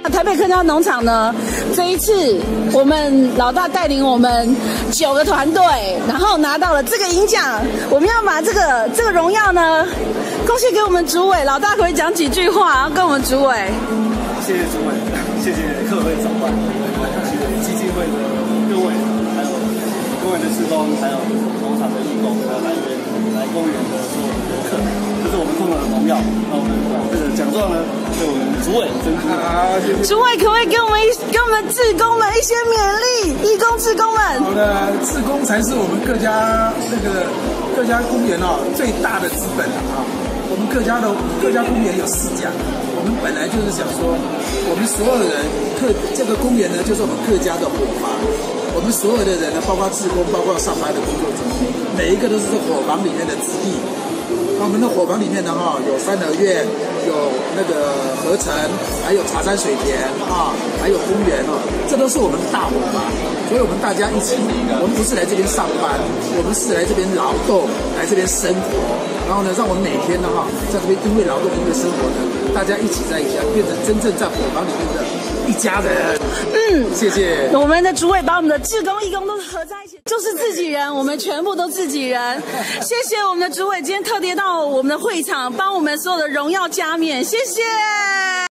台北客家农场呢，这一次我们老大带领我们9个团队，然后拿到了这个银奖。我们要把这个荣耀呢，贡献给我们主委。老大可不可以讲几句话，然后跟我们主委？ 谢谢主委，谢谢客会长官，谢谢基金会的各位，还有公园的志工，还有农场的义工，还有来公园的所有的游客，这是我们共同的荣耀。那我们把这个奖状呢，对我们主委珍珠。 主委可不可以给我们志工们一些勉励？义工志工们。 好的，志工才是我们各家公园最大的资本啊。我们各家公园有4家，我们本来就是想说，我们所有人这个公园呢，就是我们各家的伙房。我们所有的人呢，包括志工，包括上班的工作者，每一个都是这伙房里面的子弟。我们的伙房里面呢，有三合院，有那个合成，还有茶山水田还有公园这都是我们的大伙房。所以我们大家一起，我们不是来这边上班，我们是来这边劳动，来这边生活。然后呢，让我们每天呢在这边因为劳动因为生活呢，大家一起在一起，变成真正在伙房里面的一家人。谢谢。 我们的主委把我们的志工、义工都合在一起，就是自己人，我们全部都自己人。谢谢我们的主委今天特别到我们的会场，帮我们所有的荣耀加冕，谢谢。